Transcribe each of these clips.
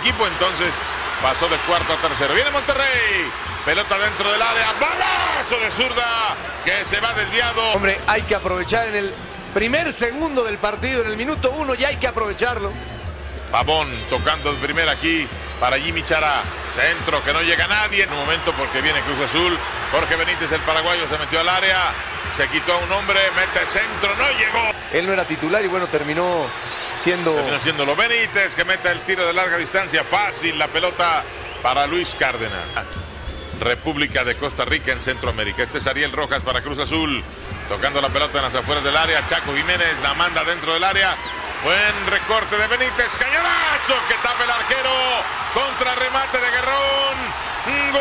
equipo, entonces pasó de cuarto a tercero. Viene Monterrey, pelota dentro del área, balazo de zurda que se va desviado. Hombre, hay que aprovechar en el primer segundo del partido, en el minuto 1, ya hay que aprovecharlo. Pavón tocando el primer aquí para Jimmy Chará, centro que no llega nadie en un momento porque viene Cruz Azul. Jorge Benítez, el paraguayo, se metió al área, se quitó a un hombre, mete centro, no llegó. Él no era titular y bueno, terminó siéndolo Benítez, que mete el tiro de larga distancia, fácil la pelota para Luis Cárdenas. República de Costa Rica en Centroamérica. Este es Ariel Rojas para Cruz Azul, tocando la pelota en las afueras del área. Chaco Jiménez la manda dentro del área. Buen recorte de Benítez, cañonazo que tapa el arquero, contra remate de Guerrón. ¡Gol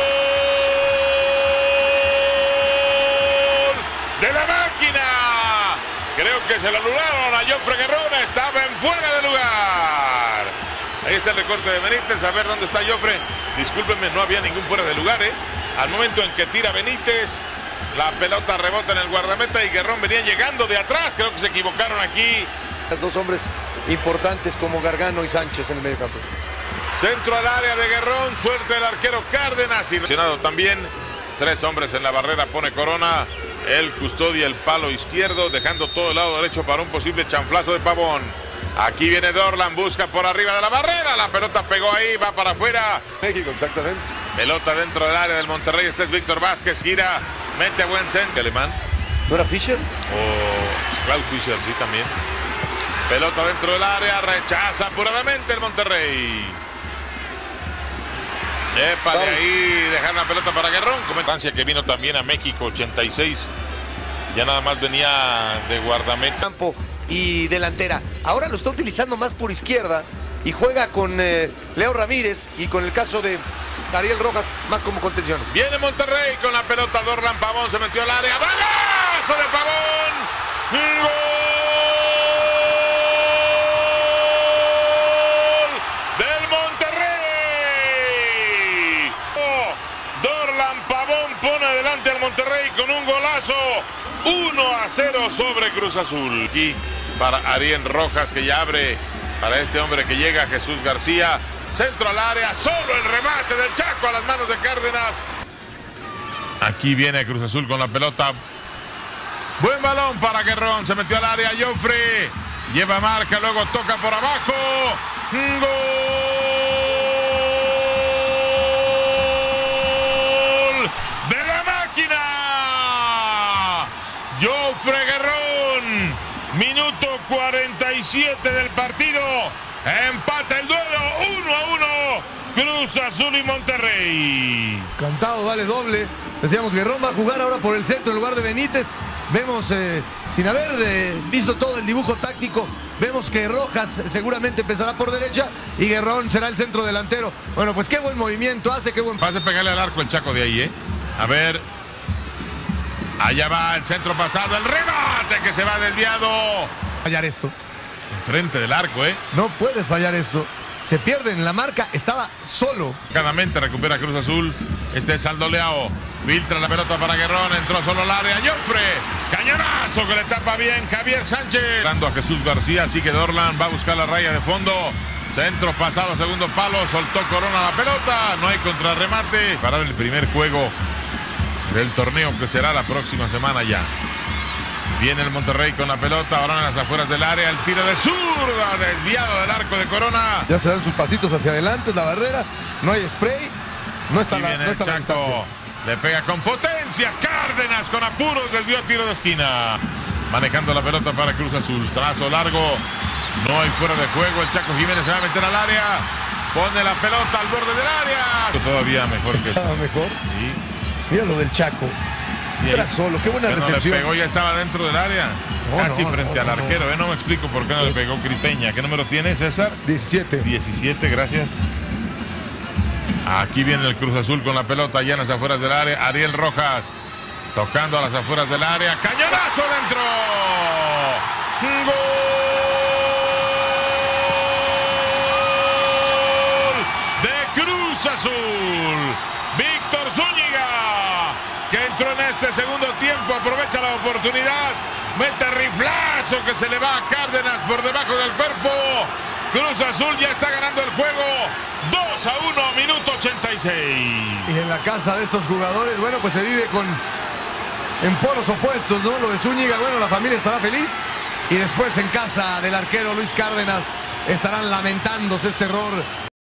de la máquina! Creo que se lo anularon a Jofre Guerrón, estaba en fuera de lugar. Ahí está el recorte de Benítez, a ver dónde está Jofre. Discúlpenme, no había ningún fuera de lugar, ¿eh? Al momento en que tira Benítez, la pelota rebota en el guardameta y Guerrón venía llegando de atrás. Creo que se equivocaron aquí. Los dos hombres importantes como Gargano y Sánchez en el medio campo. Centro al área de Guerrón, suelta el arquero Cárdenas. Y reaccionado también, 3 hombres en la barrera, pone Corona. El custodia el palo izquierdo, dejando todo el lado derecho para un posible chanflazo de Pavón. Aquí viene Dorlan, busca por arriba de la barrera, la pelota pegó ahí, va para afuera. México, exactamente. Pelota dentro del área del Monterrey, este es Víctor Vázquez, gira, mete a buen centro. Alemán. ¿No era Fischer? O Klaus Fischer, sí, también. Pelota dentro del área, rechaza apuradamente el Monterrey. Epa, de ahí dejar la pelota para Guerrón. Francia que vino también a México, 86. Ya nada más venía de guardameta. Campo y delantera. Ahora lo está utilizando más por izquierda y juega con Leo Ramírez y con el caso de Ariel Rojas más como contenciones. Viene Monterrey con la pelota, Dorlan Pavón se metió al área. ¡Balazo de Pavón! ¡Gol! Pone adelante al Monterrey con un golazo, 1-0 sobre Cruz Azul. Aquí para Ariel Rojas, que ya abre para este hombre que llega, Jesús García. Centro al área, solo el remate del Chaco a las manos de Cárdenas. Aquí viene Cruz Azul con la pelota. Buen balón para Guerrón, se metió al área Jofre. Lleva marca, luego toca por abajo. ¡Gol! Jofre Guerrón, minuto 47 del partido, empata el duelo, 1-1, Cruz Azul y Monterrey. Cantado, vale doble. Decíamos, Guerrón va a jugar ahora por el centro en lugar de Benítez. Vemos, sin haber visto todo el dibujo táctico, vemos que Rojas seguramente empezará por derecha y Guerrón será el centro delantero. Bueno, pues qué buen movimiento hace, qué buen... Pase pegarle al arco el Chaco de ahí, ¿eh? A ver... Allá va el centro pasado, el remate que se va desviado. Fallar esto. Enfrente del arco, ¿eh? No puedes fallar esto. Se pierde en la marca, estaba solo. Cadamente recupera Cruz Azul. Este es Aldo Leao. Filtra la pelota para Guerrón, entró solo al área. Jofre, cañonazo que le tapa bien Javier Sánchez. Dando a Jesús García, así que Dorlan va a buscar la raya de fondo. Centro pasado, segundo palo, soltó Corona la pelota. No hay contrarremate. Para el primer juego del torneo que será la próxima semana ya. Viene el Monterrey con la pelota, ahora en las afueras del área, el tiro de zurda, desviado del arco de Corona. Ya se dan sus pasitos hacia adelante, la barrera, no hay spray, no está la Chaco, le pega con potencia, Cárdenas con apuros, desvió tiro de esquina. Manejando la pelota para Cruz Azul, trazo largo, no hay fuera de juego, el Chaco Jiménez se va a meter al área, pone la pelota al borde del área. Todavía mejor que estaba mejor. Sí. Mira lo del Chaco. Sí, era solo, qué buena recepción. No le pegó, ya estaba dentro del área. Casi frente al arquero. No me explico por qué no le pegó Cris Peña. ¿Qué número tiene, César? 17. 17, gracias. Aquí viene el Cruz Azul con la pelota allá en las afueras del área. Ariel Rojas tocando a las afueras del área. ¡Cañonazo dentro! ¡Gol de Cruz Azul! Víctor Zúñiga, que entró en este segundo tiempo, aprovecha la oportunidad, mete riflazo que se le va a Cárdenas por debajo del cuerpo. Cruz Azul ya está ganando el juego, 36. Y en la casa de estos jugadores, bueno, pues se vive en polos opuestos, ¿no? Lo de Zúñiga, bueno, la familia estará feliz. Y después en casa del arquero Luis Cárdenas estarán lamentándose este error